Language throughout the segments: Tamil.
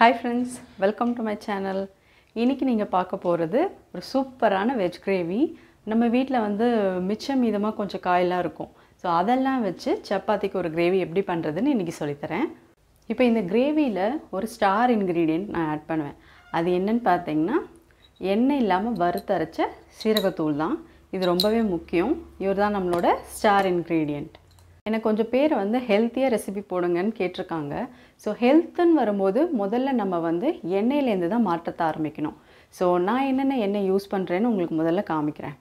Hi friends, welcome to my channel. இன்னைக்கு நீங்க பார்க்க போறது ஒரு சூப்பரான வெஜ் கிரேவி. நம்ம வீட்ல வந்து மிச்சம் மீதமா கொஞ்சம் காயெல்லாம் இருக்கும். சோ அதெல்லாம் வச்சு சப்பாத்திக்கு ஒரு கிரேவி எப்படி பண்றதுன்னு இன்னைக்கு சொல்லி தரேன். இப்போ இந்த கிரேவில ஒரு ஸ்டார் இன்கிரிடியன்ட் நான் ஆட் பண்ணுவேன். அது என்னன்னு பாத்தீங்கன்னா எண்ணெய் இல்லாம வறுத்தரைச்ச சீரகத்தூள் தான். இது ரொம்பவே முக்கியம். இதுதான் நம்மளோட ஸ்டார் இன்கிரிடியன்ட். எனக்கு கொஞ்சம் பேர் வந்து ஹெல்த்தியா ரெசிபி போடுங்கன்னு கேட்டிருக்காங்க. ஸோ ஹெல்த்துன்னு வரும்போது முதல்ல நம்ம வந்து எண்ணெயிலேருந்து தான் மாற்றத்தை ஆரம்பிக்கணும். ஸோ நான் என்னென்ன எண்ணெய் யூஸ் பண்ணுறேன்னு உங்களுக்கு முதல்ல காமிக்கிறேன்.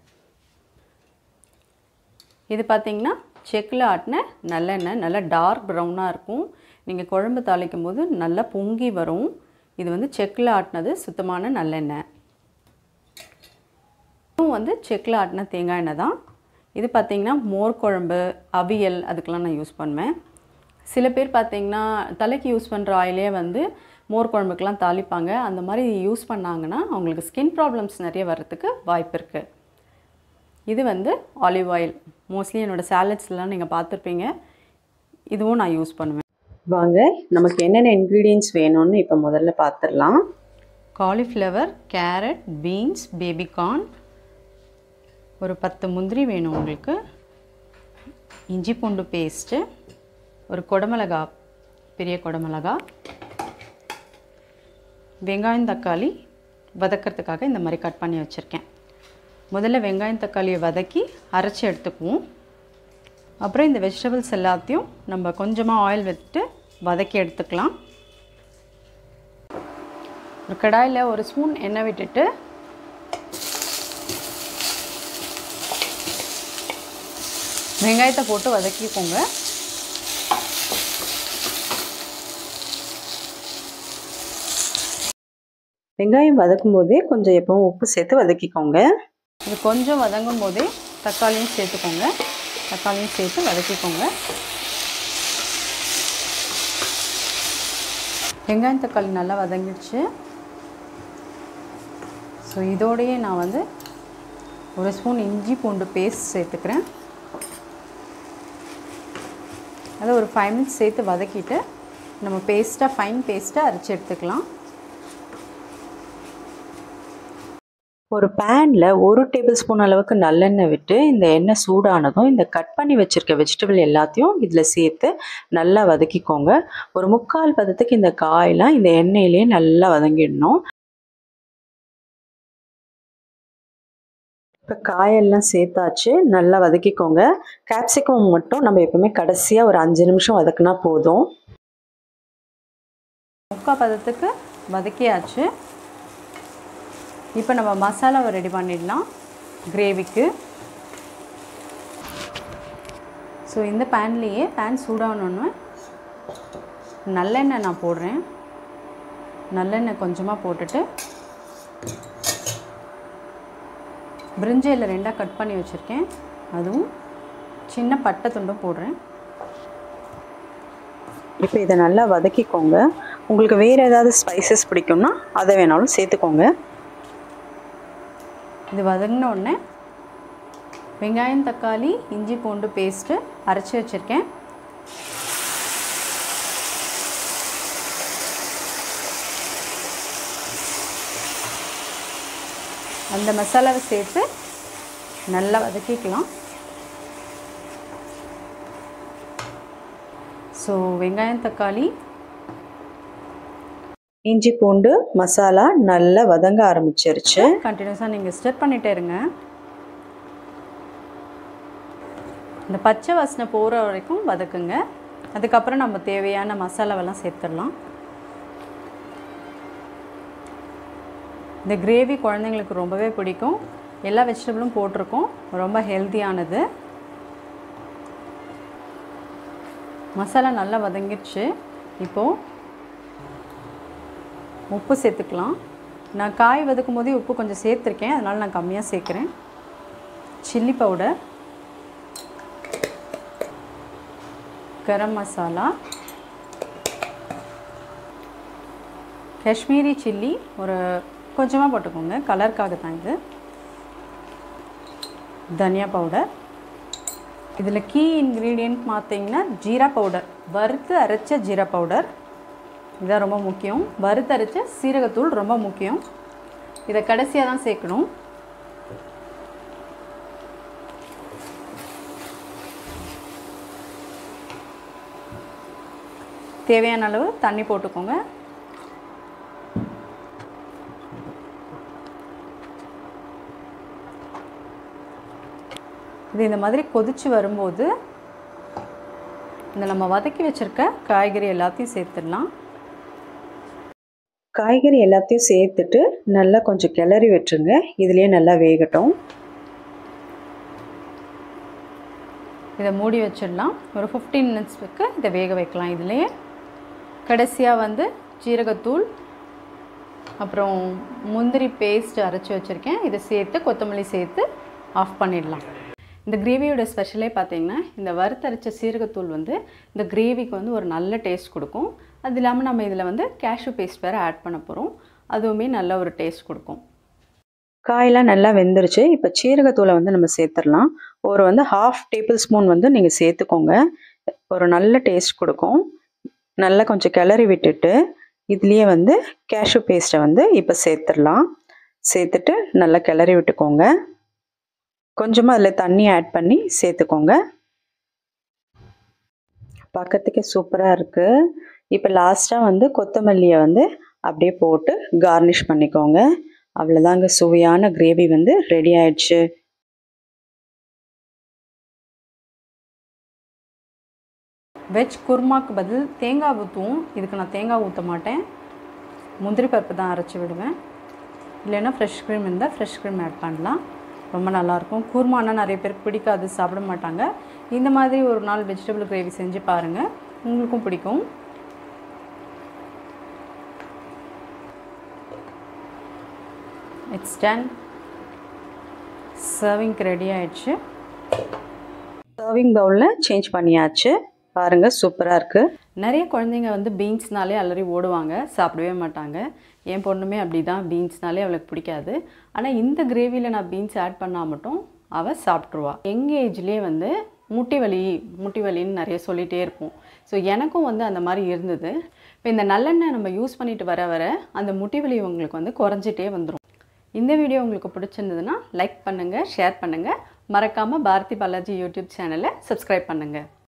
இது பார்த்தீங்கன்னா செக்கில் ஆட்டின நல்லெண்ணெய், நல்லா டார்க் ப்ரௌனாக இருக்கும். நீங்கள் குழம்பு தாளிக்கும் போது நல்லா பொங்கி வரும். இது வந்து செக்கில் ஆட்டினது சுத்தமான நல்லெண்ணெய். இதுவும் வந்து செக்கில் ஆட்டின தேங்காய் எண்ணெய் தான். இது பார்த்தீங்கன்னா மோர் குழம்பு, அவியல் அதுக்கெல்லாம் நான் யூஸ் பண்ணுவேன். சில பேர் பார்த்தீங்கன்னா தலைக்கு யூஸ் பண்ணுற ஆயிலே வந்து மோர் குழம்புக்கெல்லாம் தாளிப்பாங்க. அந்த மாதிரி யூஸ் பண்ணாங்கன்னா அவங்களுக்கு ஸ்கின் ப்ராப்ளம்ஸ் நிறைய வர்றதுக்கு வாய்ப்பு இருக்குது. இது வந்து ஆலிவ் ஆயில். மோஸ்ட்லி என்னோடய சாலட்ஸ்லாம் நீங்கள் பார்த்துருப்பீங்க. இதுவும் நான் யூஸ் பண்ணுவேன். வாங்க நமக்கு என்னென்ன இன்க்ரீடியன்ட்ஸ் வேணும்னு இப்போ முதல்ல பார்த்துடலாம். காலிஃப்ளவர், கேரட், பீன்ஸ், பேபிகார்ன், ஒரு 10 முந்திரி வேணும் உங்களுக்கு, இஞ்சி பூண்டு பேஸ்ட்டு, ஒரு குடமிளகா, பெரிய குடமிளகா, வெங்காயம் தக்காளி வதக்கிறதுக்காக இந்த மாதிரி கட் பண்ணி வச்சுருக்கேன். முதல்ல வெங்காயம் தக்காளியை வதக்கி அரைச்சி எடுத்துக்குவோம். அப்புறம் இந்த வெஜிடபிள்ஸ் எல்லாத்தையும் நம்ம கொஞ்சமாக ஆயில் விட்டு வதக்கி எடுத்துக்கலாம். ஒரு கடாயில் ஒரு ஸ்பூன் எண்ணெய் விட்டுட்டு வெங்காயத்தை போட்டு வதக்கிக்கோங்க. வெங்காயம் வதக்கும் போதே கொஞ்சம் எப்பவும் உப்பு சேர்த்து வதக்கிக்கோங்க. இது கொஞ்சம் வதங்கும் போதே தக்காளியும் சேர்த்துக்கோங்க. தக்காளியும் சேர்த்து வதக்கிக்கோங்க. வெங்காயம் தக்காளி நல்லா வதங்கிடுச்சு. ஸோ இதோடையே நான் வந்து ஒரு ஸ்பூன் இஞ்சி பூண்டு பேஸ்ட் சேர்த்துக்கிறேன். அதை ஒரு 5 மினிட்ஸ் சேர்த்து வதக்கிட்டு நம்ம ஃபைன் பேஸ்ட்டாக அரைச்சி எடுத்துக்கலாம். ஒரு பேனில் 1 டேபிள் ஸ்பூன் அளவுக்கு நல்லெண்ணெய் விட்டு இந்த எண்ணெய் சூடானதும் இந்த கட் பண்ணி வச்சுருக்க வெஜிடபிள் எல்லாத்தையும் இதில் சேர்த்து நல்லா வதக்கிக்கோங்க. ஒரு 3/4 பதத்துக்கு இந்த காயெல்லாம் இந்த எண்ணெயிலே நல்லா வதங்கிடணும். இப்போ காயெல்லாம் சேர்த்தாச்சு, நல்லா வதக்கிக்கோங்க. கேப்சிகம் மட்டும் நம்ம எப்பவுமே கடைசியாக ஒரு 5 நிமிஷம் வதக்குனா போதும். 3/4 பதத்துக்கு வதக்கியாச்சு. இப்போ நம்ம மசாலாவை ரெடி பண்ணிடலாம் கிரேவிக்கு. ஸோ இந்த பேன்லேயே பேன் சூடானோன்னு நல்லெண்ணெய் நான் போடுறேன். நல்லெண்ணெய் கொஞ்சமாக போட்டுட்டு பிரிஞ்சியில் 2ஆக கட் பண்ணி வச்சுருக்கேன். அதுவும் சின்ன பட்டை துண்டும் போடுறேன். இப்போ இதை நல்லா வதக்கிக்கோங்க. உங்களுக்கு வேறு ஏதாவது ஸ்பைசஸ் பிடிக்கும்னா அதை வேணாலும் சேர்த்துக்கோங்க. இது வதங்கின உடனே வெங்காயம் தக்காளி இஞ்சி பூண்டு பேஸ்ட்டு அரைச்சி வச்சுருக்கேன். அந்த மசாலாவை சேர்த்து நல்லா வதக்கிக்கலாம். ஸோ வெங்காயம் தக்காளி இஞ்சி பூண்டு மசாலா நல்லா வதங்க ஆரம்பிச்சிருச்சு. கண்டினியூஸாக நீங்கள் ஸ்டர் பண்ணிட்டே இருங்க. இந்த பச்சை வாசனை போகிற வரைக்கும் வதக்குங்க. அதுக்கப்புறம் நம்ம தேவையான மசாலாவெல்லாம் சேர்த்துடலாம். இந்த கிரேவி குழந்தைங்களுக்கு ரொம்பவே பிடிக்கும். எல்லா வெஜிடபிளும் போட்டிருக்கோம். ரொம்ப ஹெல்த்தியானது. மசாலா நல்லா வதங்கிடுச்சு. இப்போது உப்பு சேர்த்துக்கலாம். நான் காய் வதக்கும் போதே உப்பு கொஞ்சம் சேர்த்துருக்கேன், அதனால் நான் கம்மியாக சேர்க்குறேன். Chilli powder, garam masala, Kashmiri chilli ஒரு கொஞ்சமாக போட்டுக்கோங்க, கலருக்காக தான் இது. தனியா பவுடர். இதில் கீ இன்க்ரீடியன்ட் பார்த்தீங்கன்னா ஜீரா பவுடர், வறுத்து அரைச்ச ஜீரா பவுடர். இதான் ரொம்ப முக்கியம். வறுத்தரைச்ச சீரகத்தூள் ரொம்ப முக்கியம். இதை கடைசியாக தான் சேர்க்கணும். தேவையான அளவு தண்ணி போட்டுக்கோங்க. இது இந்த மாதிரி கொதிச்சு வரும்போது இந்த நம்ம வதக்கி வச்சுருக்க காய்கறி எல்லாத்தையும் சேர்த்துடலாம். காய்கறி எல்லாத்தையும் சேர்த்துட்டு நல்லா கொஞ்சம் கிளறி விட்டுருங்க. இதுலேயே நல்லா வேகட்டும். இதை மூடி வச்சிடலாம். ஒரு 15 மினிட்ஸ்க்கு இதை வேக வைக்கலாம். இதுலேயே கடைசியாக வந்து ஜீரகத்தூள் அப்புறம் முந்திரி பேஸ்ட் அரைச்சி வச்சுருக்கேன். இதை சேர்த்து கொத்தமல்லி சேர்த்து ஆஃப் பண்ணிடலாம். இந்த கிரேவியோட ஸ்பெஷலே பார்த்திங்கன்னா இந்த வறுத்தரைச்ச சீரகத்தூள் வந்து இந்த கிரேவிக்கு வந்து ஒரு நல்ல டேஸ்ட் கொடுக்கும். அது இல்லாமல் நம்ம இதில் வந்து கேஷ்யூ பேஸ்ட் வேறு ஆட் பண்ண போகிறோம். அதுவுமே நல்ல ஒரு டேஸ்ட் கொடுக்கும். காயெல்லாம் நல்லா வெந்துருச்சு. இப்போ சீரகத்தூளை வந்து நம்ம சேர்த்துடலாம். ஒரு வந்து 1/2 டேபிள் ஸ்பூன் வந்து நீங்கள் சேர்த்துக்கோங்க. ஒரு நல்ல டேஸ்ட் கொடுக்கும். நல்லா கொஞ்சம் கிளறி விட்டுட்டு இதுலேயே வந்து கேஷ்யூ பேஸ்ட்டை வந்து இப்போ சேர்த்துடலாம். சேர்த்துட்டு நல்லா கிளறி விட்டுக்கோங்க. கொஞ்சமாக அதில் தண்ணி ஆட் பண்ணி சேர்த்துக்கோங்க. பார்க்கறதுக்கே சூப்பராக இருக்குது. இப்போ லாஸ்ட்டாக வந்து கொத்தமல்லியை வந்து அப்படியே போட்டு கார்னிஷ் பண்ணிக்கோங்க. அவ்வளோதாங்க, சுவையான கிரேவி வந்து ரெடி ஆயிடுச்சு. வெஜ் குருமாக்கு பதில் தேங்காய் ஊற்றுவோம். இதுக்கு நான் தேங்காய் ஊற்ற மாட்டேன். முந்திரி பருப்பு தான் அரைச்சி விடுவேன். இல்லைன்னா ஃப்ரெஷ் க்ரீம் இருந்தால் ஃப்ரெஷ் க்ரீம் ஆட் பண்ணலாம். ரொம்ப நல்லாயிருக்கும். குருமானா நிறைய பேருக்கு பிடிக்காது, சாப்பிட மாட்டாங்க. இந்த மாதிரி ஒரு நாள் வெஜிடபிள் கிரேவி செஞ்சு பாருங்கள், உங்களுக்கும் பிடிக்கும். It's done. சர்விங்க்கு ரெடி ஆயிடுச்சு. சர்விங் பவுலில் சேஞ்ச் பண்ணியாச்சு. பாருங்கள், சூப்பராக இருக்குது. நிறைய குழந்தைங்க வந்து பீன்ஸ்னாலே அலறி ஓடுவாங்க, சாப்பிடவே மாட்டாங்க. என் பொண்ணுமே அப்படி தான், பீன்ஸ்னாலே அவளுக்கு பிடிக்காது. ஆனால் இந்த கிரேவியில் நான் பீன்ஸ் ஆட் பண்ணால் மட்டும் அவள் சாப்பிட்ருவா. எங்கள் ஏஜ்லேயே வந்து முட்டி வலின்னு நிறைய சொல்லிகிட்டே இருப்போம். ஸோ எனக்கும் வந்து அந்த மாதிரி இருந்தது. இப்போ இந்த நல்லெண்ணெய் நம்ம யூஸ் பண்ணிட்டு வர அந்த முட்டி வலி உங்களுக்கு வந்து குறைஞ்சிட்டே வந்துடும். இந்த வீடியோ உங்களுக்கு பிடிச்சிருந்ததுன்னா லைக் பண்ணுங்கள், ஷேர் பண்ணுங்கள். மறக்காமல் பாரதி பாலாஜி யூடியூப் சேனலை சப்ஸ்கிரைப் பண்ணுங்கள்.